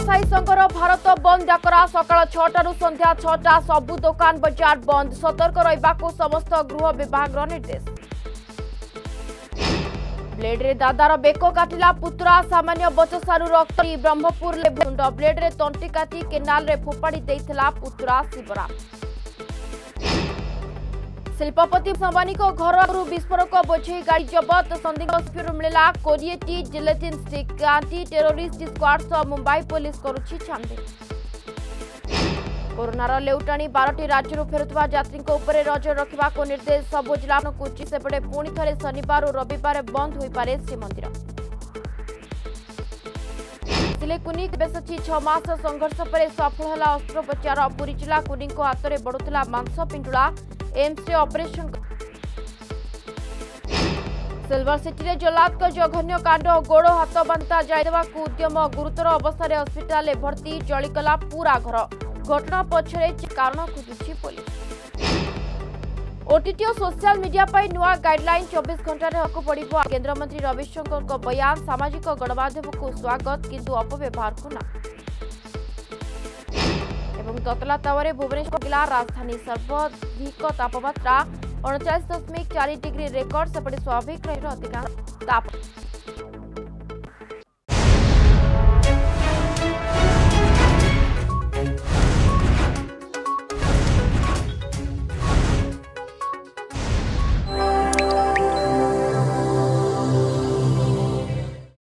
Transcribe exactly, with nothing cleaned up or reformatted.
व्यवसायी संघर भारत बंद डाकरा सकाळ छटा संध्या छटा सबु दुकान बजार बंद सतर्क रहिबाकू समस्त गृह विभाग निर्देश। ब्लेड रे दादार बेक काटिला पुत्रा सामान्य बचसारू रक्त ब्रह्मपुर मुंड ब्लेड रे तंटी काटी केनाल रे फोपाड़ी देइथिला पुत्रा शिवराम। शिल्पपति संबानी को घर विस्फोरक बोझे गाड़ी जबत संदिग्ध मिला कोरिएटी gelatin stick anti terrorist squad सह मुंबई पुलिस करुछि छानबीन। कोरोनार लेउटाणी बारटी राज्य फेरुवा यात्री उपरे नजर रखा निर्देश सबु जिला कुची सेपटे पुणी थे शनिवार और रविवार बंद हो पारे श्रीमंदिर। सिलेकुनी बेसची छमास संघर्ष पर सफल है अस्त्रोपचार पुरी जिला कुनी हाथ में बढ़ुला मांस पिंडुला एम्स रे ऑपरेशन। सिल्वर सिटी रे जलाद का जघन्य कांड गोड़ हाथ बांधा जायदेवा उद्यम गुरुतर अवस्था हस्पिटाल भर्ती जलिगला पूरा घर घटना पछरे कारण खोजुछि पुलिस। ओटीटी और सोशल मीडिया पर नुआ गाइडलाइन चौबीस घंटा हक पड़िबो केंद्र मंत्री रविशंकर को बयान सामाजिक गणमाध्यम को स्वागत किंतु अपव्यवहार को ना। एवं ततला तावरे भुवनेश्वर जिला राजधानी सर्वाधिक तापमात्रा उनचास दशमिक चार डिग्री रेकर्ड सेपटे स्वाभाविक अधिकांश ताप